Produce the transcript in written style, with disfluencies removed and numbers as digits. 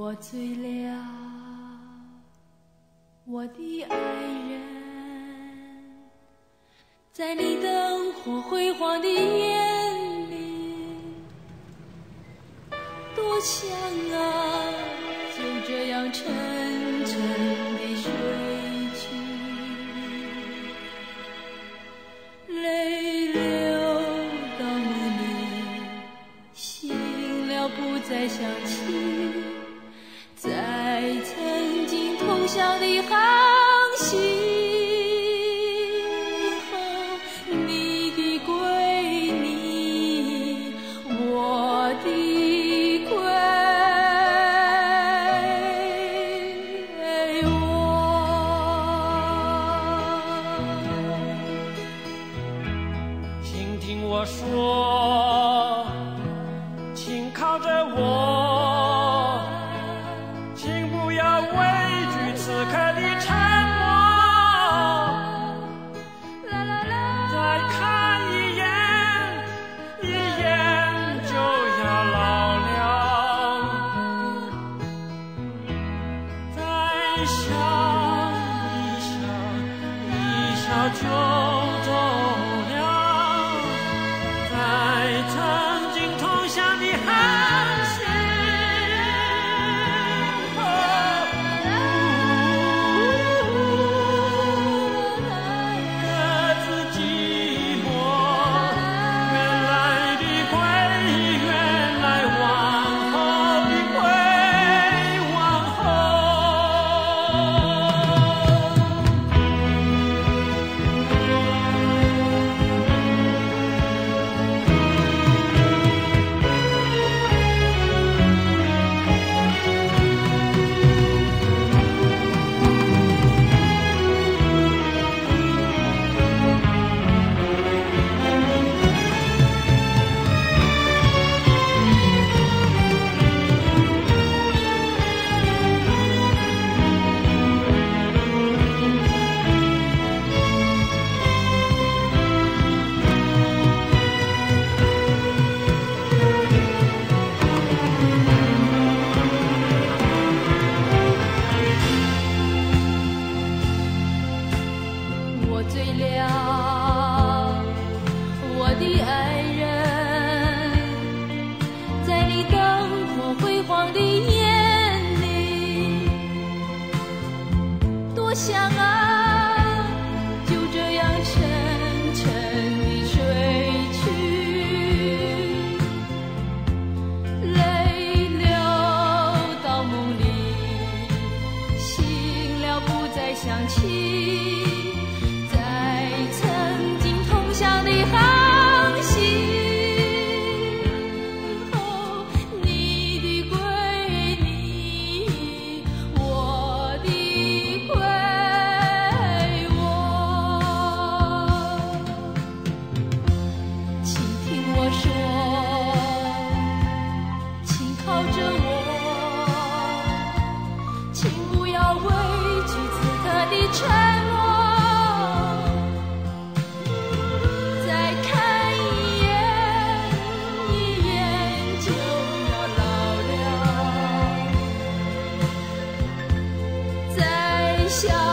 我醉了，我的爱人，在你灯火辉煌的眼里，多想啊，就这样沉沉地睡去，泪流到梦里，醒了不再想起，在曾经同乡的航行后，你的归你，我的归我。请听我说，请靠着我，请不要畏惧此刻的沉默，再看一眼，一眼就要老了，再笑一笑，一笑就走了，在曾经同乡的航行后，各自寂寞，原来的归，原来往后的归，往后。 我醉了，我的爱人，在你灯火辉煌的眼里，多想啊，就这样沉沉地睡去，泪流到梦里，醒了不再想起，在曾经同乡的航行后，你的归你，我的归我。请听我说，请靠着我，请不要畏惧此刻的沉默，再看一眼，一眼就要老了，再笑